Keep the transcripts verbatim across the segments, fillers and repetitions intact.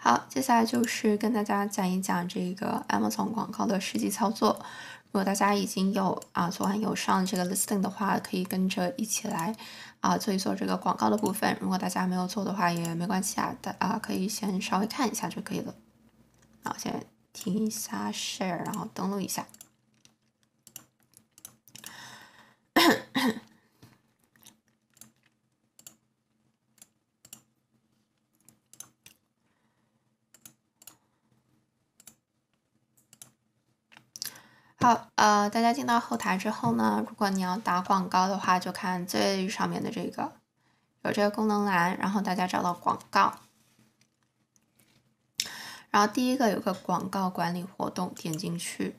好，接下来就是跟大家讲一讲这个 Amazon 广告的实际操作。如果大家已经有啊昨晚有上这个 listing 的话，可以跟着一起来啊做一做这个广告的部分。如果大家没有做的话也没关系啊，大啊可以先稍微看一下就可以了。好，先停一下 share， 然后登录一下。好，呃，大家进到后台之后呢，如果你要打广告的话，就看最上面的这个有这个功能栏，然后大家找到广告，然后第一个有个广告管理活动，点进去，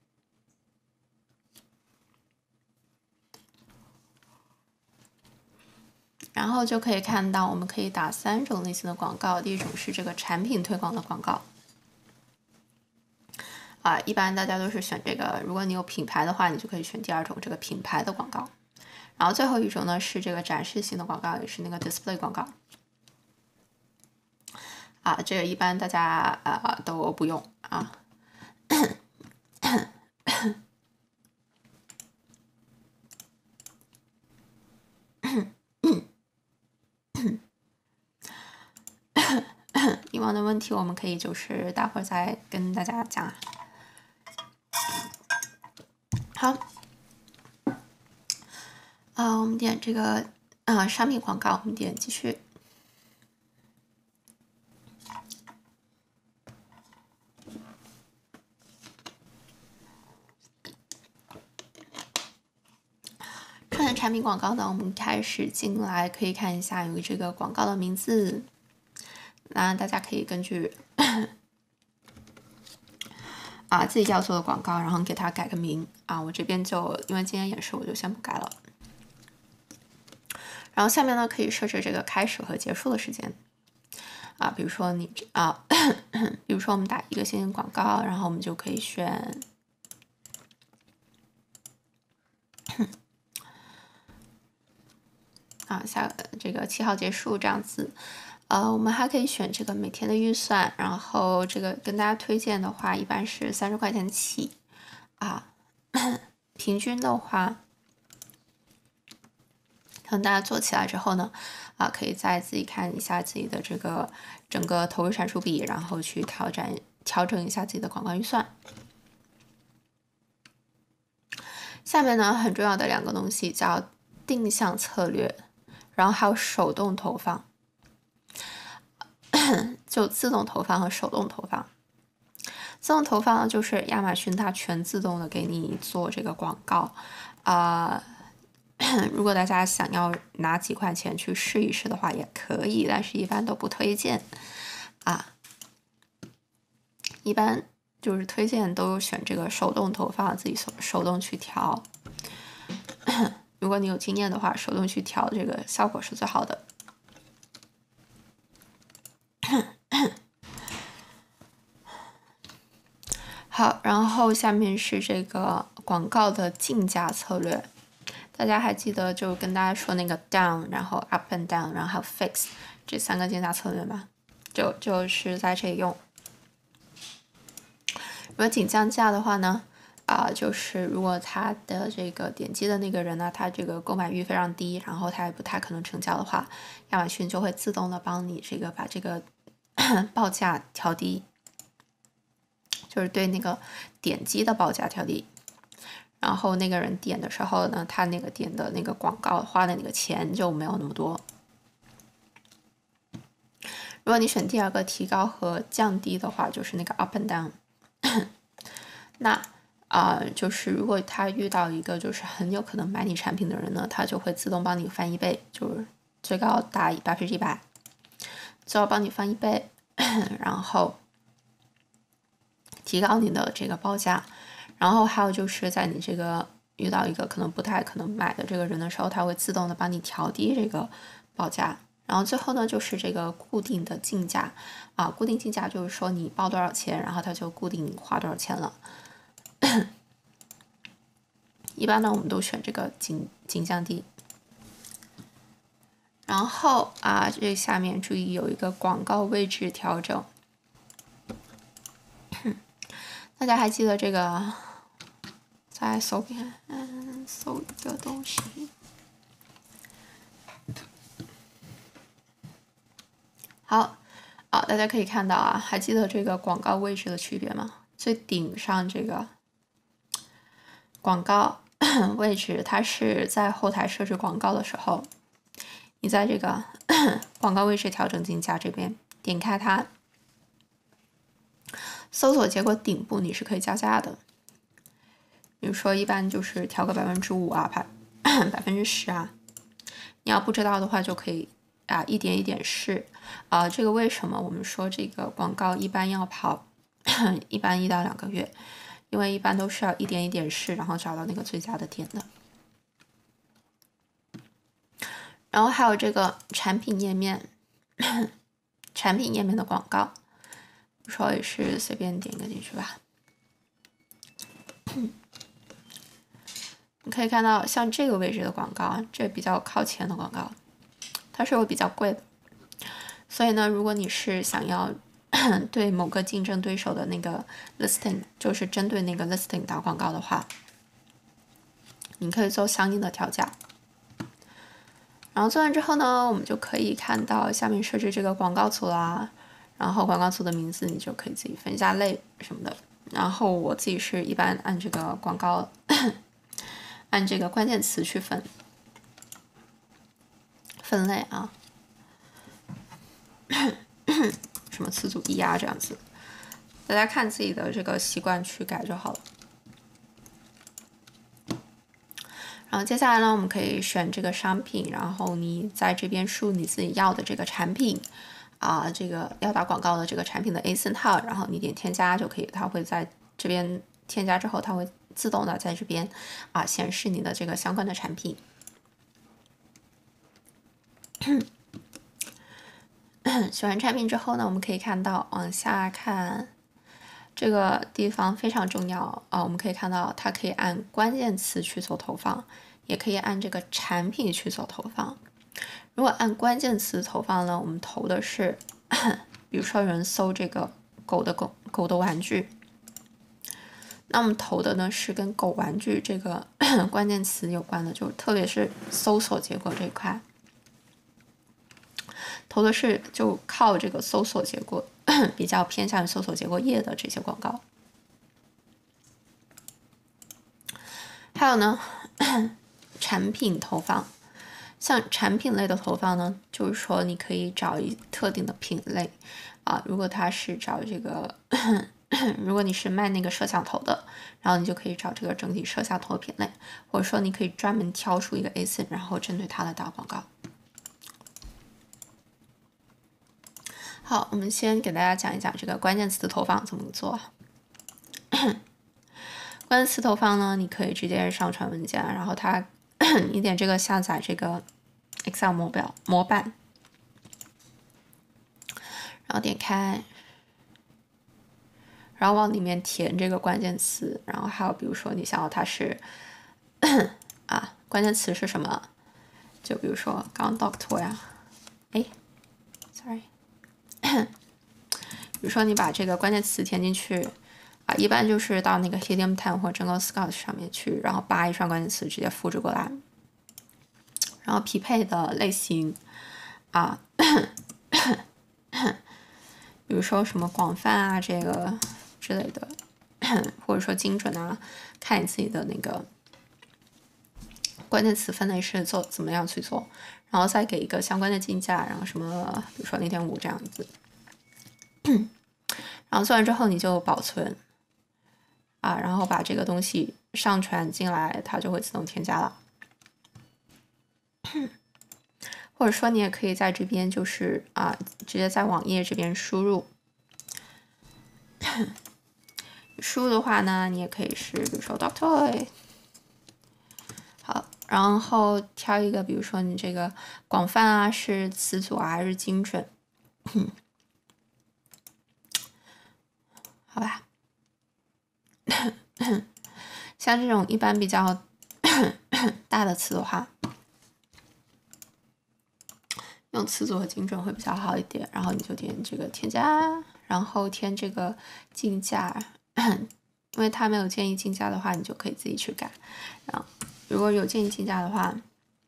然后就可以看到我们可以打三种类型的广告，第一种是这个产品推广的广告。啊，一般大家都是选这个，如果你有品牌的话，你就可以选第二种这个品牌的广告。然后最后一种呢是这个展示型的广告，也是那个 display 广告。啊，这个一般大家呃都不用啊。以往的问题我们可以就是待会儿再跟大家讲。好，啊，我们点这个啊商品广告，我们点继续。看产品广告呢，我们开始进来可以看一下有这个广告的名字，那大家可以根据啊自己要做的广告，然后给它改个名啊。我这边就因为今天演示，我就先不改了。然后下面呢可以设置这个开始和结束的时间啊，比如说你啊，比如说我们打一个星星广告，然后我们就可以选。啊，下这个七号结束这样子，呃，我们还可以选这个每天的预算，然后这个跟大家推荐的话，一般是三十块钱起，啊，平均的话，等大家做起来之后呢，啊，可以再自己看一下自己的这个整个投入产出比，然后去调整调整一下自己的广告预算。下面呢，很重要的两个东西叫定向策略。然后还有手动投放，就自动投放和手动投放。自动投放呢，就是亚马逊它全自动的给你做这个广告，啊、呃，如果大家想要拿几块钱去试一试的话也可以，但是一般都不推荐啊。一般就是推荐都选这个手动投放，自己手手动去调。如果你有经验的话，手动去调这个效果是最好的。好，然后下面是这个广告的竞价策略，大家还记得就跟大家说那个 down， 然后 up and down， 然后还有 fix 这三个竞价策略吗？就就是在这里用。如果仅降价的话呢？啊、呃，就是如果他的这个点击的那个人呢，他这个购买欲非常低，然后他也不太可能成交的话，亚马逊就会自动的帮你这个把这个报价调低，就是对那个点击的报价调低，然后那个人点的时候呢，他那个点的那个广告花的那个钱就没有那么多。如果你选第二个提高和降低的话，就是那个 up and down， 那。啊、呃，就是如果他遇到一个就是很有可能买你产品的人呢，他就会自动帮你翻一倍，就是最高打百分之一百，最后帮你翻一倍，然后提高你的这个报价。然后还有就是在你这个遇到一个可能不太可能买的这个人的时候，他会自动的帮你调低这个报价。然后最后呢，就是这个固定的竞价啊，固定竞价就是说你报多少钱，然后他就固定花多少钱了。一般呢，我们都选这个仅仅降低。然后啊，这下面注意有一个广告位置调整， 大家还记得这个？再搜遍，嗯，搜一个东西。好，啊，大家可以看到啊，还记得这个广告位置的区别吗？最顶上这个广告位置，它是在后台设置广告的时候，你在这个广告位置调整竞价这边点开它，搜索结果顶部你是可以加价的。比如说，一般就是调个百分之五啊，百百分之十啊。你要不知道的话，就可以啊一点一点试啊。这个为什么我们说这个广告一般要跑一般一到两个月？因为一般都是要一点一点试，然后找到那个最佳的点的。然后还有这个产品页面，产品页面的广告，比如说也是随便点一个进去吧。你可以看到，像这个位置的广告，这比较靠前的广告，它是会比较贵的。所以呢，如果你是想要对某个竞争对手的那个 listing， 就是针对那个 listing 打广告的话，你可以做相应的调价。然后做完之后呢，我们就可以看到下面设置这个广告词啦，然后广告词的名字你就可以自己分一下类什么的。然后我自己是一般按这个广告。按这个关键词去分分类啊，什么词组一啊这样子，大家看自己的这个习惯去改就好了。然后接下来呢，我们可以选这个商品，然后你在这边输你自己要的这个产品啊，这个要打广告的这个产品的 A S I N套，然后你点添加就可以，它会在这边添加之后，它会自动的在这边啊显示你的这个相关的产品。选完产品之后呢，我们可以看到往下看这个地方非常重要啊，我们可以看到它可以按关键词去做投放，也可以按这个产品去做投放。如果按关键词投放呢，我们投的是，比如说有人搜这个狗的狗狗的玩具。那我们投的呢是跟狗玩具这个关键词有关的，就特别是搜索结果这一块，投的是就靠这个搜索结果比较偏向于搜索结果页的这些广告。还有呢，产品投放，像产品类的投放呢，就是说你可以找一特定的品类啊，如果它是找这个。如果你是卖那个摄像头的，然后你就可以找这个整体摄像头的品类，或者说你可以专门挑出一个 A S I N， 然后针对它的打广告。好，我们先给大家讲一讲这个关键词投放怎么做。关键词投放呢，你可以直接上传文件，然后它你点这个下载这个 Excel 模表模板，然后点开。然后往里面填这个关键词，然后还有比如说你想要它是啊，关键词是什么？就比如说刚 dog toy 啊，哎 ，sorry， 比如说你把这个关键词填进去啊，一般就是到那个 Helium ten 或者 Jungle Scout 上面去，然后扒一串关键词直接复制过来，然后匹配的类型啊，比如说什么广泛啊，这个。之类的，或者说精准啊，看你自己的那个关键词分类是做怎么样去做，然后再给一个相关的竞价，然后什么，比如说零点五这样子，然后做完之后你就保存啊，然后把这个东西上传进来，它就会自动添加了。或者说你也可以在这边就是啊，直接在网页这边输入。输入的话呢，你也可以是，比如说 dog toy， 好，然后挑一个，比如说你这个广泛啊，是词组啊，还是精准？好吧，像这种一般比较大的词的话，用词组和精准会比较好一点。然后你就点这个添加，然后填这个竞价。 因为它没有建议竞价的话，你就可以自己去改。然后如果有建议竞价的话，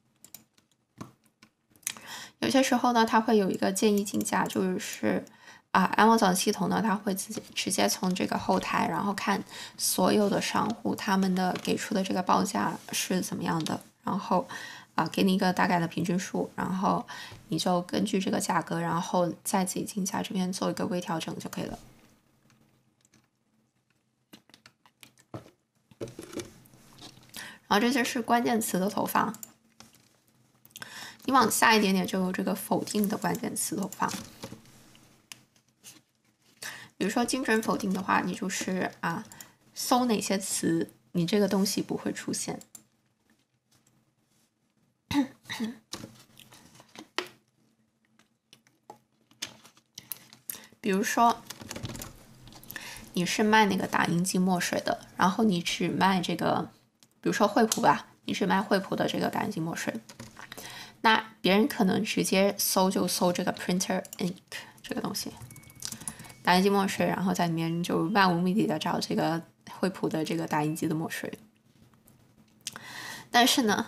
有些时候呢，它会有一个建议竞价，就是啊 ，Amazon 系统呢，它会自己直接从这个后台，然后看所有的商户他们的给出的这个报价是怎么样的，然后啊，给你一个大概的平均数，然后你就根据这个价格，然后在自己竞价这边做一个微调整就可以了。然后这就是关键词的投放。你往下一点点就有这个否定的关键词投放。比如说精准否定的话，你就是啊，搜哪些词，你这个东西不会出现。比如说，你是卖那个打印机墨水的，然后你只卖这个，比如说惠普吧，你只卖惠普的这个打印机墨水。那别人可能直接搜就搜这个 printer ink 这个东西，打印机墨水，然后在里面就漫无目的的找这个惠普的这个打印机的墨水。但是呢，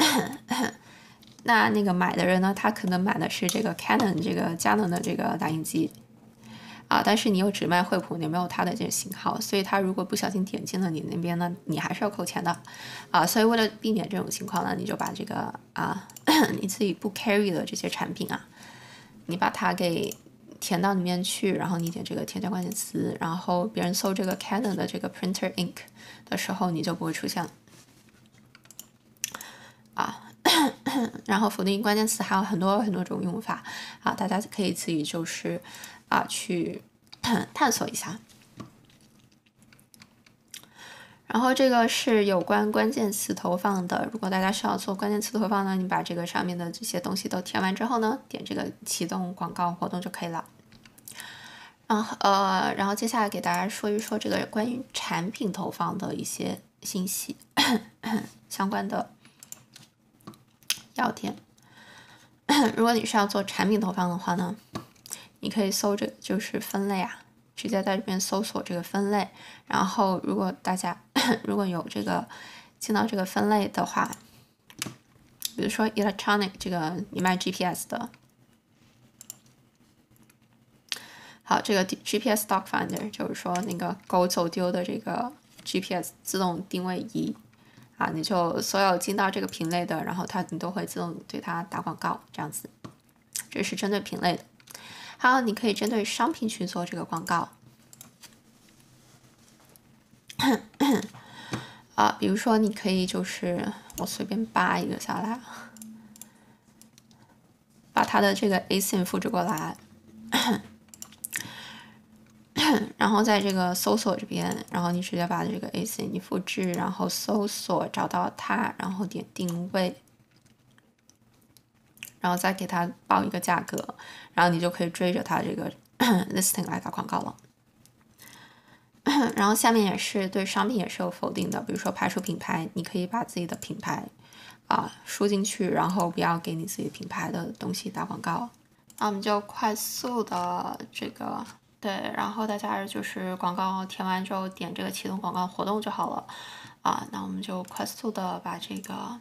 那那个买的人呢，他可能买的是这个 Canon 这个佳能的这个打印机啊，但是你又只卖惠普，你没有它的这个型号，所以他如果不小心点进了你那边呢，你还是要扣钱的啊。所以为了避免这种情况呢，你就把这个啊你自己不 carry 的这些产品啊，你把它给填到里面去，然后你点这个添加关键词，然后别人搜这个 Canon 的这个 printer ink 的时候，你就不会出现了啊。然后否定关键词还有很多很多种用法啊，大家可以自己就是啊去探索一下。然后这个是有关关键词投放的。如果大家需要做关键词投放呢，你把这个上面的这些东西都填完之后呢，点这个启动广告活动就可以了。然后呃，然后接下来给大家说一说这个关于产品投放的一些信息相关的要点。如果你是要做产品投放的话呢，你可以搜这个就是分类啊，直接在这边搜索这个分类。然后如果大家如果有这个进到这个分类的话，比如说 electronic 这个你卖 G P S 的，好，这个 G P S Stock Finder 就是说那个狗走丢的这个 G P S 自动定位仪啊，你就所有进到这个品类的，然后它你都会自动对它打广告，这样子，这是针对品类的。还有你可以针对商品去做这个广告。啊，比如说你可以就是我随便扒一个下来，把它的这个 A S I N 复制过来，然后在这个搜索这边，然后你直接把这个 A S I N 你复制，然后搜索找到它，然后点定位，然后再给它报一个价格，然后你就可以追着它这个 listing 来打广告了。然后下面也是对商品也是有否定的，比如说排除品牌，你可以把自己的品牌啊输进去，然后不要给你自己品牌的东西打广告。那我们就快速的这个对，然后大家就是广告填完之后点这个启动广告活动就好了啊。那我们就快速的把这个。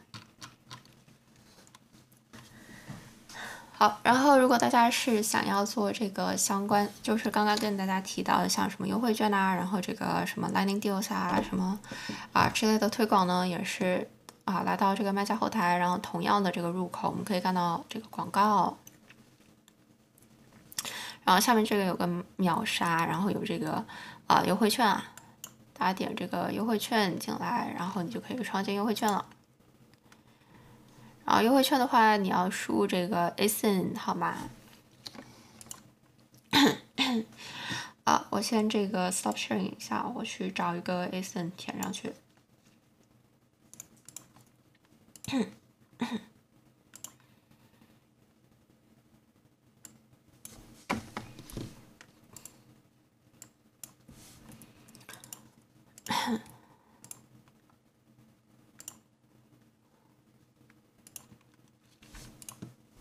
好，然后如果大家是想要做这个相关，就是刚刚跟大家提到的，像什么优惠券啊，然后这个什么 Lightning Deals 啊，什么啊之类的推广呢，也是啊来到这个卖家后台，然后同样的这个入口，我们可以看到这个广告，然后下面这个有个秒杀，然后有这个啊优惠券啊，大家点这个优惠券进来，然后你就可以创建优惠券了。然后优惠券的话，你要输入这个 A S I N 号码。啊，我先这个 stop sharing 一下，我去找一个 A S I N 填上去。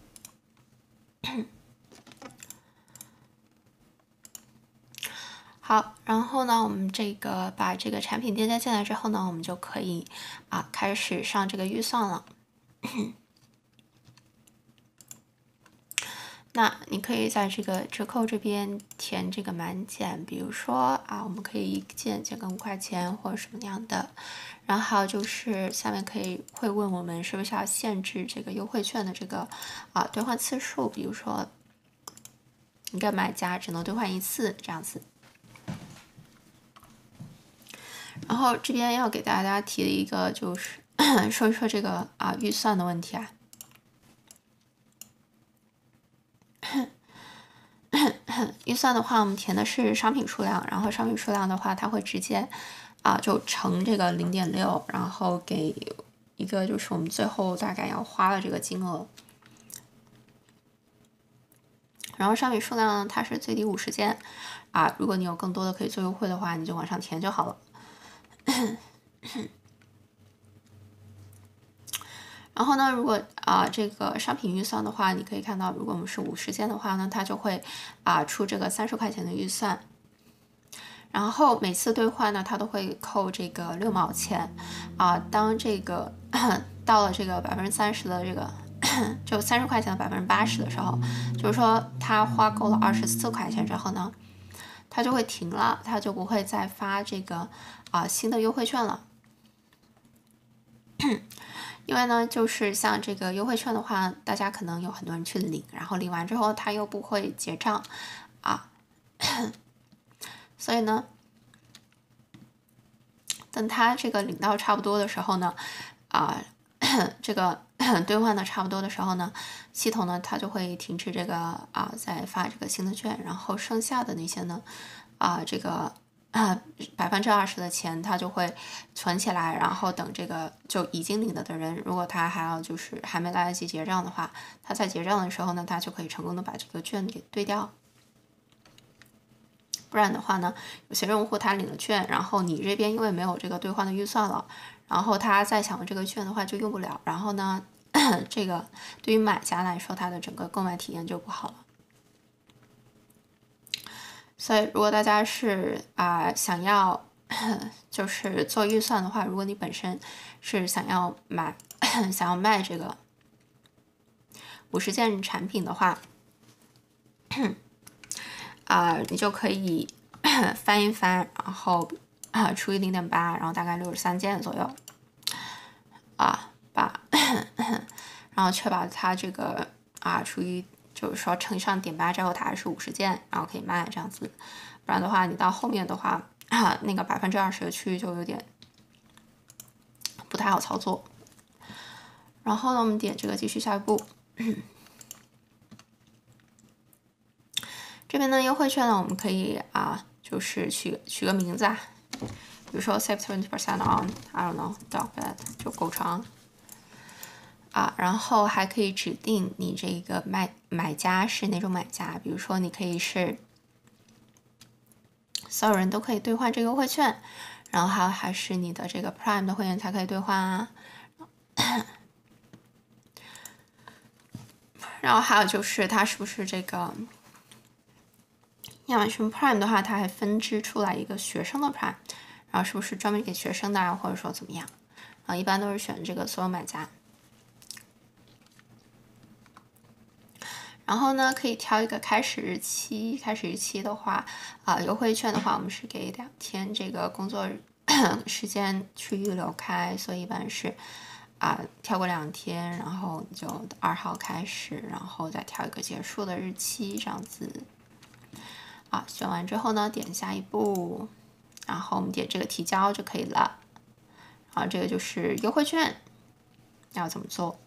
好， 好，然后呢，我们这个把这个产品添加进来之后呢，我们就可以啊开始上这个预算了。那你可以在这个折扣这边填这个满减，比如说啊，我们可以一件减个五块钱或者什么样的。然后还有就是下面可以会问我们是不是要限制这个优惠券的这个啊兑换次数，比如说一个买家只能兑换一次这样子。然后这边要给大家提的一个就是说一说这个啊预算的问题啊。预算的话，我们填的是商品数量，然后商品数量的话，它会直接啊就乘这个零点六，然后给一个就是我们最后大概要花的这个金额。然后商品数量呢，它是最低五十件啊，如果你有更多的可以做优惠的话，你就往上填就好了。然后呢，如果啊、呃、这个商品预算的话，你可以看到，如果我们是五十件的话呢，它就会啊、呃、出这个三十块钱的预算。然后每次兑换呢，它都会扣这个六毛钱啊、呃。当这个到了这个百分之三十的这个就三十块钱的百分之八十的时候，就是说它花够了二十四块钱之后呢，它就会停了，它就不会再发这个啊、呃、新的优惠券了。因为呢，就是像这个优惠券的话，大家可能有很多人去领，然后领完之后他又不会结账啊，所以呢，等他这个领到差不多的时候呢，啊，这个兑换的差不多的时候呢，系统呢它就会停止这个啊再发这个新的券，然后剩下的那些呢，啊这个。啊，百分之二十的钱他就会存起来，然后等这个就已经领了的人，如果他还要就是还没来得及结账的话，他在结账的时候呢，他就可以成功的把这个券给兑掉。不然的话呢，有些用户他领了券，然后你这边因为没有这个兑换的预算了，然后他再想用这个券的话就用不了，然后呢，这个对于买家来说，他的整个购买体验就不好了。所以，如果大家是啊、呃、想要就是做预算的话，如果你本身是想要买想要卖这个五十件产品的话，啊、呃、你就可以翻一翻，然后啊、呃、除以零点八，然后大概六十三件左右啊，把然后确保它这个啊除以。就是说乘上点八之后，它还是五十件，然后可以卖这样子。不然的话，你到后面的话，啊、那个百分之二十的区域就有点不太好操作。然后呢，我们点这个继续下一步。这边呢，优惠券呢，我们可以啊，就是取取个名字啊，比如说 save twenty percent on，I don't know dog bed 就狗床。啊，然后还可以指定你这个卖买家是哪种买家，比如说你可以是所有人都可以兑换这个优惠券，然后还有还是你的这个 Prime 的会员才可以兑换啊。然后还有就是它是不是这个亚马逊 Prime 的话，它还分支出来一个学生的 Prime， 然后是不是专门给学生的啊，或者说怎么样？啊，一般都是选这个所有买家。然后呢，可以挑一个开始日期。开始日期的话，啊、呃，优惠券的话，我们是给两天这个工作时间去预留开，所以一般是啊、呃，跳过两天，然后你就二号开始，然后再挑一个结束的日期，这样子。啊，选完之后呢，点下一步，然后我们点这个提交就可以了。然后这个就是优惠券要怎么做？